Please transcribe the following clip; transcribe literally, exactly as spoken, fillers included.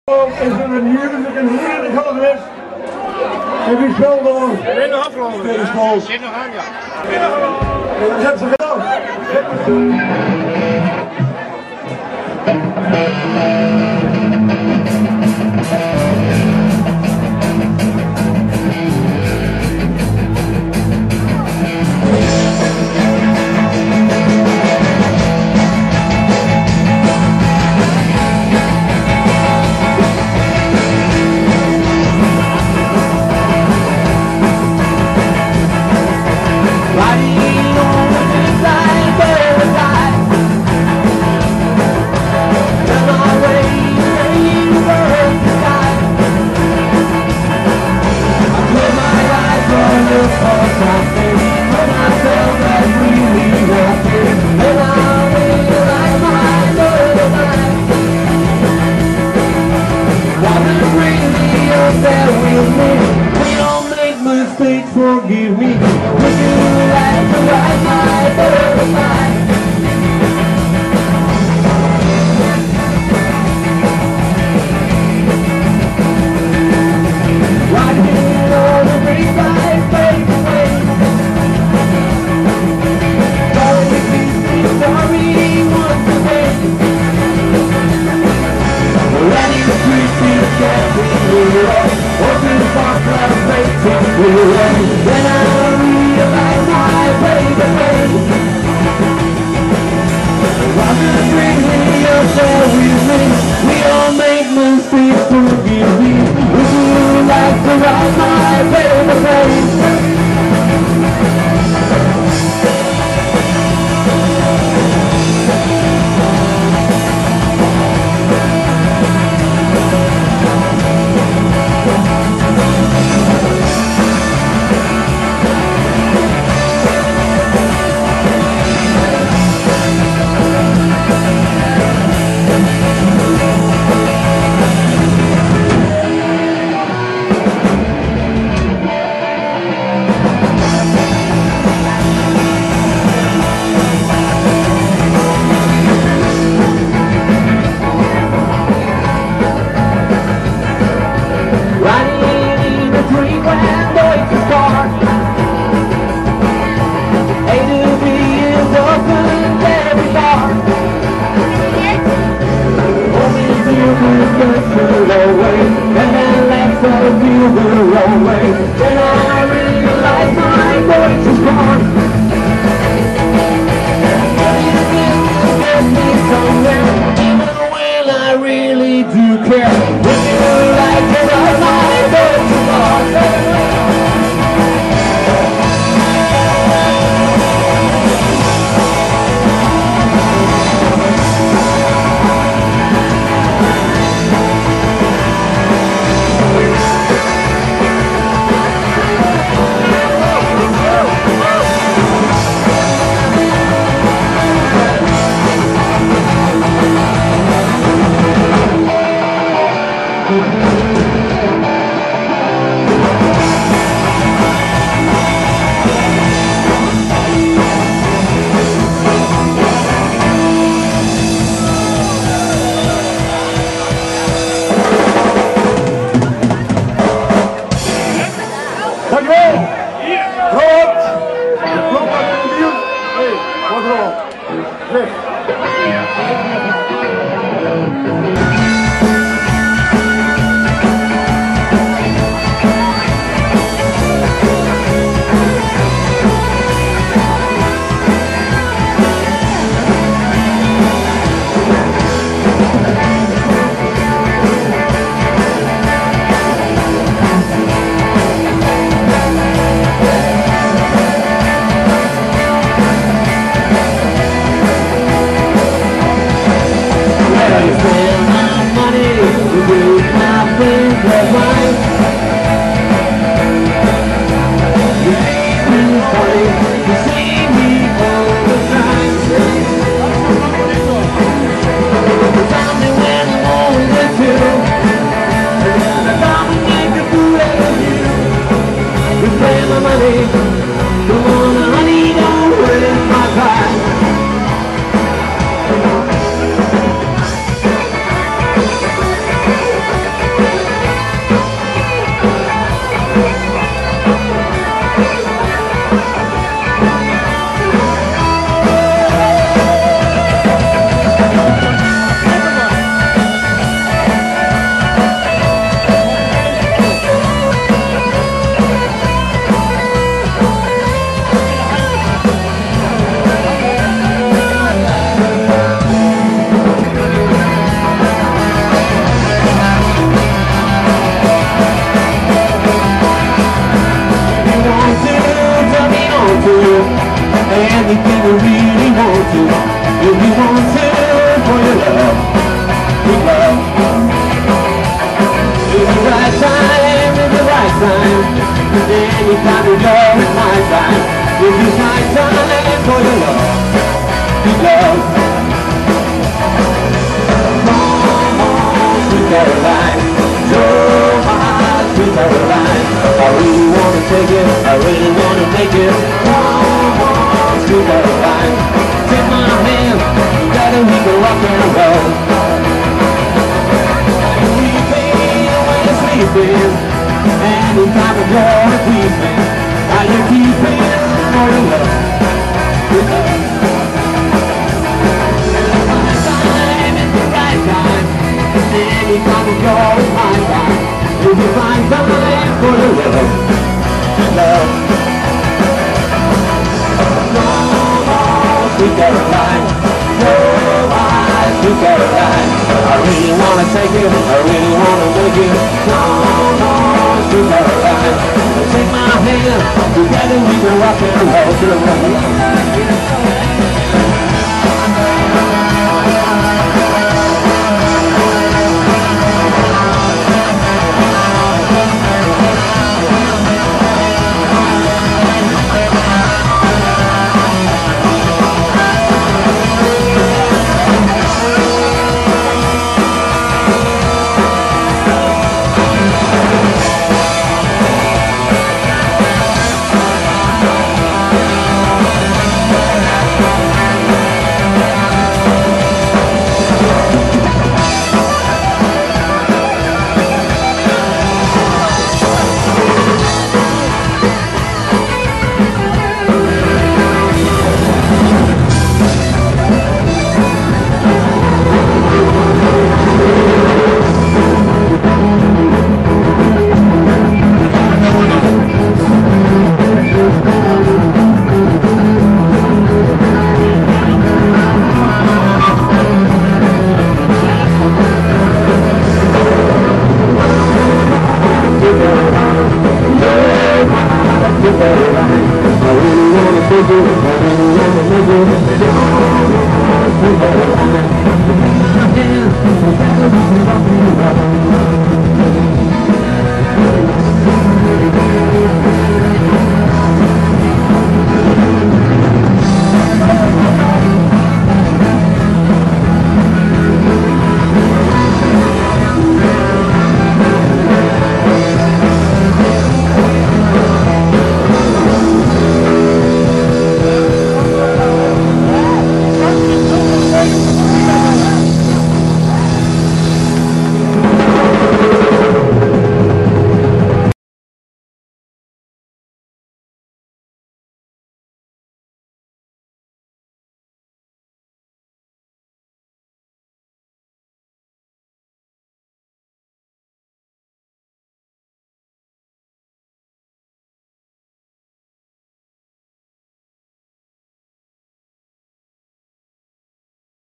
Is er een huwelijk een heerlijk geweest? En wie speelt door? Ik ben nog afgelopen. Tweede school. Zit nog aan, ja. En dat hebben ze gedaan. Forgive me, would you like to ride my butterfly? Riding on the grapevine, fade away. Going to be sorry once again. Running the streets in the cafe, open bar club, waiting for you. When I realize my baby face, I'm just bringing yourself with me. We all make mistakes, forgive me. Would you like to ride my baby face? Caroline. Oh, my sweet Caroline. I really wanna take it, I really wanna make it. Come on, sweet Caroline. Take my hand, together we can rock and roll. Sleeping when you're sleeping, any time of joy creeping. Are you keeping all your love? Any time of joy is my time. If you find time for the love, love. No more sweet Caroline, no more sweet Caroline. I really wanna take it, I really wanna make it. No more sweet Caroline. Take my hand, together we can rock and roll to the world.